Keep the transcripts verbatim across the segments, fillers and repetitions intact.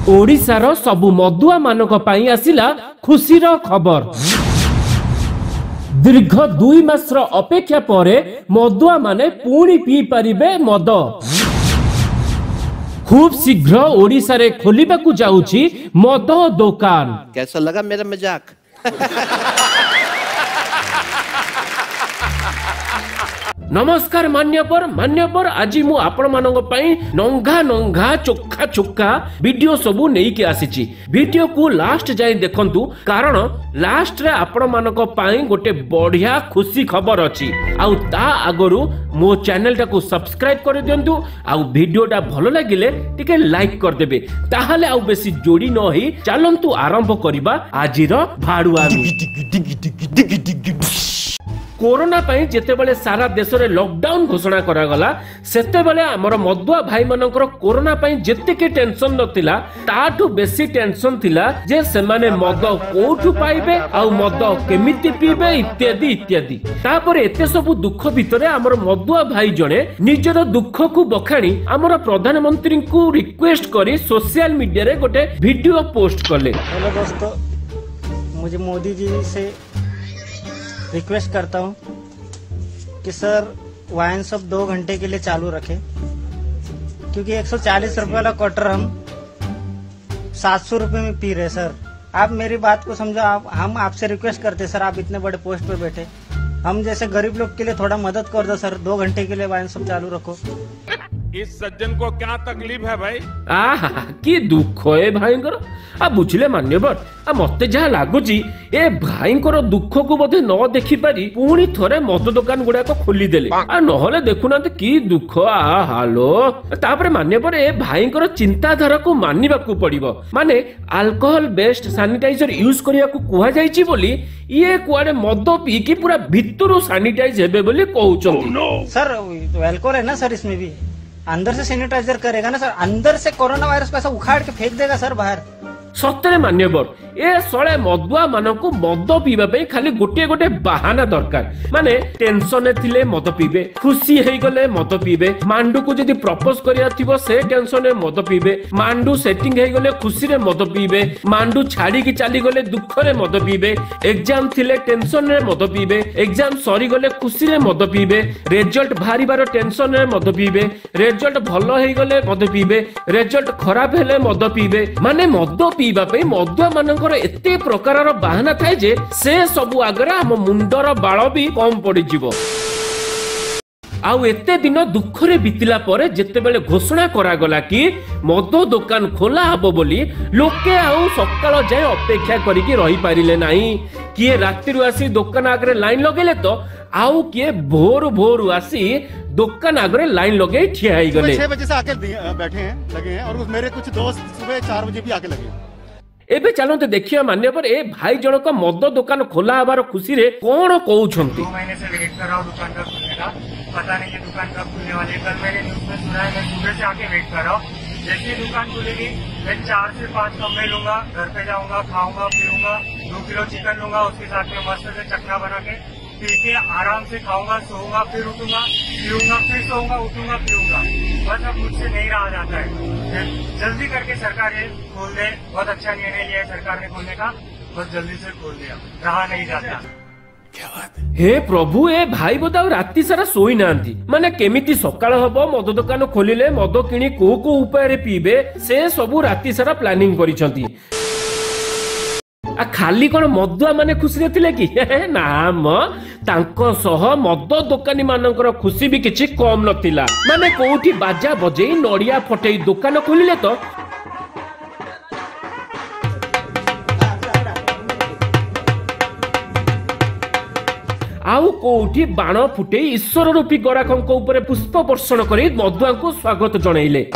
ओडिशार सबु मदुआ मानक पई आसिला खुशीर खबर। दीर्घ दुई मासर अपेक्षा परे मदुआ माने पुणी पी पारिबे मद। खूब शीघ्र ओडिशा रे खोलिबाकू जाउची मद दुकान। कैसा लगा मेरा मजाक? नमस्कार मान्यवर मान्यवर आज मु आपण मानक पई नंगा नंगा चोखा चोखा वीडियो सबु नेई के आसीची। वीडियो को लास्ट जाय देखंतु कारण लास्ट रे आपण मानक पई गोटे बढ़िया खुशी खबर अछि। आउ ता आगरु मो चैनल टाको सब्सक्राइब कर दियंतु। आउ वीडियोटा भलो लागिले टिके लाइक कर देबे। ताहाले आउ बेसी जोड़ी न होई चलंतु आरंभ करिबा आजिर भाडुआमी। कोरोना पई जेतेबेले सारा देश रे लॉकडाउन घोषणा करा गला सेतेबेले हमर मदुआ भाई मानकर कोरोना पई जेते के टेंशन नथिला ताठू बेसी टेंशन थिला जे सेमाने मद कोठू पाइबे आ मद केमिति पीबे इत्यादि इत्यादि। तापर एते सब दुख भितरे हमर मदुआ भाई जणे निजर दुख को बखाणी हमर प्रधानमंत्री को रिक्वेस्ट करी सोशल मीडिया रे गोटे वीडियो पोस्ट करले। हेलो दोस्तों, मुझे मोदी जी से रिक्वेस्ट करता हूं कि सर वाइन शॉप दो घंटे के लिए चालू रखें, क्योंकि एक सौ चालीस रुपए वाला क्वार्टर हम सात सौ रुपए में पी रहे। सर आप मेरी बात को समझो। आप हम आपसे रिक्वेस्ट करते सर, आप इतने बड़े पोस्ट पे बैठे, हम जैसे गरीब लोग के लिए थोड़ा मदद कर दो सर। दो घंटे के लिए वाइन शॉप चालू रखो। इस सज्जन को क्या तकलीफ है भाई? आहा की दुख है भाईंकर। आ बुझले मान्यवर, आ मते जहा लागुची ए भाईंकर दुख को बोधे न देखि पारी पुणी थरे मद दुकान गुडा को खोली देले। आ नहले देखुना की दुख। आ हालो तापरे मान्यवर ए भाईंकर चिंताधारा को मानिबा को पड़िबो। माने अल्कोहल बेस्ड सैनिटाइजर यूज करिया को कुहा जाईची बोली ये कुआडे मद पी के पूरा भितरु सैनिटाइज हेबे बोली कहउचंती। सर अल्कोहल है ना सर, इसमें भी अंदर से सैनिटाइजर करेगा ना सर। अंदर से कोरोना वायरस को ऐसा उखाड़ के फेंक देगा सर बाहर। सत्तरे मान्यवर ए सळे मदुआ मानकु मद पीबा पे खाली गोटे गोटे बहाना दरकार। माने टेंशन थिले मद पीबे, खुशी हेई गले मद पीबे, मांडू को जदी प्रपोज करिया थिबो से टेंशन रे मद पीबे, मांडू सेटिंग हेई गले खुशी रे मद पीबे, मांडू छाड़ी की चली गले दुख रे मद पीबे, एग्जाम थिले टेंशन रे मद पीबे, एग्जाम सरी गले खुशी रे मद पीबे, रिजल्ट भारीबार टेंशन रे मद पीबे, रिजल्ट भलो हेई गले मद पीबे, रिजल्ट खराब हेले मद पीबे। माने मद पीबा पे मदुआ मानकर एते प्रकारर बहाना थाए जे से सबु आगरे हम मुंडर बाळ भी कम पड़ी जीवो। आउ एते दिन दुख रे बितिला परे जेतेबेले घोषणा करा गला कि मद दुकान खोला हबो बोली लोके आउ सकाळ जाय अपेक्षा करिकि रही पारिले नाही। किए रात्रि रु आसी दुकान आगरे लाइन लगेले तो आउ किए भोर भोर आसी दुकान आगरे लाइन लगे ठिया ही गले। छह बजे से आके बैठे हैं लगे हैं और मेरे कुछ दोस्त सुबह चार बजे भी आके लगे। एबे चलते देखिए मान्यवर ए भाई जनक मद दुकान खोला हबार खुशी रे कोन कहउछंती। दो महीने से वेट कर रहा हूं दुकान का खुलने का, पता नहीं ये दुकान कब खुलने वाली है। कल मैंने न्यूज में सुना है, मैं सुबह से आके वेट कर रहा हूँ। जैसे ही दुकान खुलेगी मैं चार से पांच कमरे लूंगा, घर पे जाऊंगा, खाऊंगा पीऊंगा, दो किलो चिकन लूंगा, उसके साथ में मस्त से चखना बना के पी के आराम से खाऊंगा, सोऊंगा, फिर उठूंगा, पीऊंगा, फिर सोऊंगा, उठूंगा, पीऊंगा। बस अब मुझसे नहीं रहा जाता है। जल्दी करके सरकार ये खोल दे। बहुत अच्छा निर्णय लिया है सरकार ने खोलने का, बस जल्दी से खोल दिया, रहा नहीं जाता। हे प्रभु ए भाई बोदा राति सारा सोई नांती। माने केमिति सकाळ हबो मद दुकान खोलिले मद किणी को को उपाय रे पीबे से सबु राति सारा प्लानिंग करिसंती। आ खाली कोन मदुआ माने खुशी रे थिले कि ना म तांको सह मद दुकानी मानकर खुशी भी किछि कम नथिला। माने कोठी बाजा बजेई नडिया फटेई दुकान खोलिले तो आउ कोठी बाण फुटे ईश्वर रूपी गराखंक ऊपर पुष्प वर्षण करी मदुआ को स्वागत जणाइले।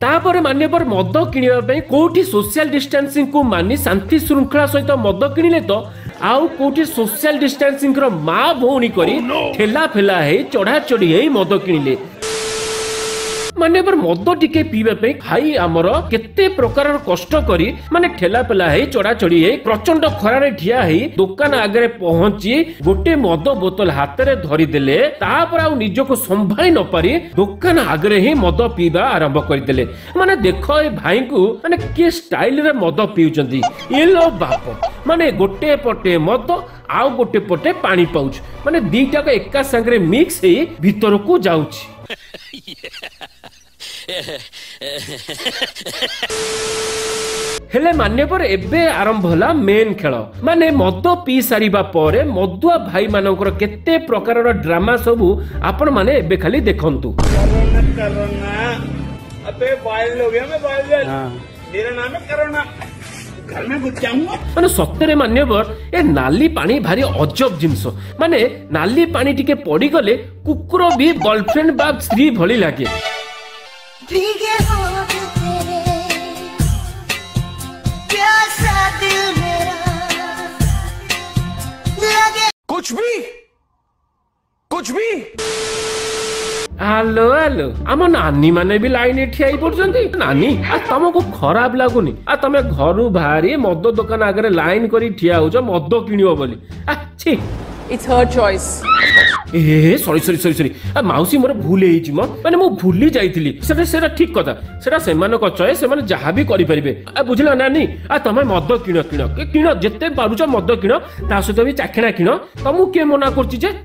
तापर मान्यवर मद किनिबा पई कोठी सोशल डिस्टेंसिंग को मानी शांति श्रृंखला सहित मद किनिले तो आउ कोठी सोशल डिस्टेंसिंग रो मां भौणी करी ठेला फेला हे चढ़ा चढ़ी हे मद किनिले मान्यवर मद टिके पीबा पे भाई आमर केते प्रकार कष्ट करी माने ठेला पेला है चढ़ा चढ़ी है प्रचंड खरारे ठिया है दुकान आगे पहुंची गोटे मद बोतल हाथ में धरी देले तापर आ निजको संभाली न पारी दुकान आगे ही मद पीबा आरंभ करदेले माने देख ए भाई को माने के स्टाइल रे मद पिउचंदी ए लो बाप माने गोटे पटे मद आउ गोटे पटे पानी पाउच माने दीटा को एका संगे मिक्स है भीतर को जाउची हेले मान्यवर एबे आरंभ होला मेन खेल माने मद पी सारिबा परे मदुआ भाई मानकर केते प्रकार ड्रामा सबू आपण माने एबे खाली देखंतु करोना करोना अबे वायरल हो गया मैं वायरल मेरा नाम है करोना घर में घुस जाऊंगा माने सत्तरे मान्यवर ए नाली पानी भारी अजब जिंस माने नाली पानी टिके पड़ी गले कुकुर भी गर्लफ्रेंड बा स्त्री भली लागे भीगे होठ तेरे प्यासा दिल मेरा लगे कुछ भी कुछ भी हेलो हेलो आम नानी माने भी लाइन ठिया पड़छंती नानी आ तुमको खराब लागुनी आ तमे घरु बाहरी मद दुकान आगे लाइन करी ठिया होछ मद किनियो बोली आ छी इट्स हर चॉइस ए सॉरी सॉरी सॉरी सॉरी आ माउसी मोर भूल हेइछि म माने मो भूली जाइथिली सेटा सेटा ठीक कथा सेटा सेमानो को चॉइस सेमाने जहा भी करि परिबे आ बुझला नानी आ तमे मद किनो किनो के किनो जत्ते पारुछ मद किनो ता सहित भी चाखणा किनो तमु के मना करछि जे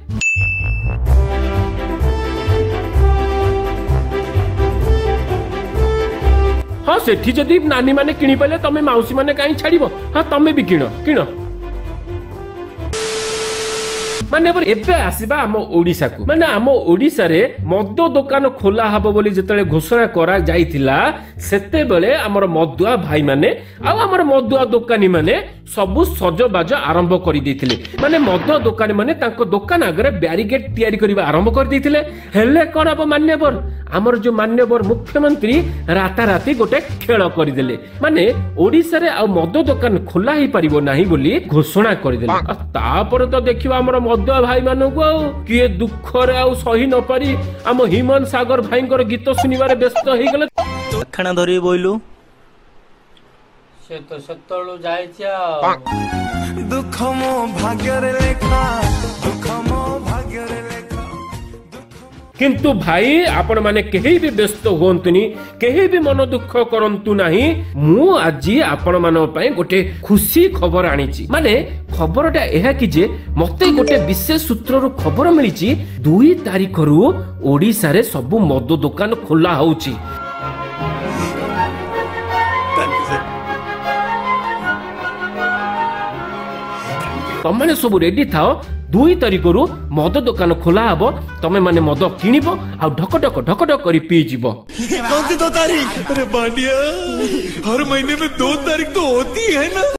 हाँ सेठी जदि नानी माने किनि पाले तमे माउसी माने काई छाड़िबो हाँ तमे भी किनो किनो माने एबे आसीबा आम ओडिसा को माने आम ओडिसा रे मद दुकान खोला हबो बोली जेतले घोषणा करा जाइथिला सेते बेले हमर मदुआ भाई माने आ हमर मदुआ दुकानी माने सबु सजबाज आरंभ करि दैथिले माने मद दुकानी माने तांको दुकान आगे बैरिकेड तैयारी करबा आरंभ कर दैथिले हेले कोन अब मान्यवर हमर जो मान्यवर मुख्यमंत्री राता राती गोटे खेल कर देले माने ओडिसा रे आ मद दुकान खोला ही परिबो नाही बोली घोषणा कर देले आ तापर तो देखिबा हमर मदुआ भाई मानू को किए दुख रे आ सही न पारी आम हिमन सागर भाईंकर गीत सुनिबारे व्यस्त हो गले खाना धरी बोइलु से तो सतळु जायछि दुख मो भाग्य रे लेखा दुख मो भाग्य रे लेखा किंतु भाई आपण माने केही भी व्यस्त होंतुनी केही भी मन दुख करंतु नाही मु आजी आपण मानो पय गोटे खुशी खबर आनीची माने खबरटा एहा कि जे मते गोटे विशेष सूत्र रो खबर मिलिची दुई तारिख रु ओडिसा रे सब मद दुकान खोला होउची तमने सब रेडी थाओ दुई तारिख रु मद दुकान खोला हबो तमे माने मद किनिबो आ ढक ढक ढक ढक करी पी जिवो कौन सी दो तारीख अरे बांडिया हर महीने में दो तारीख तो होती है ना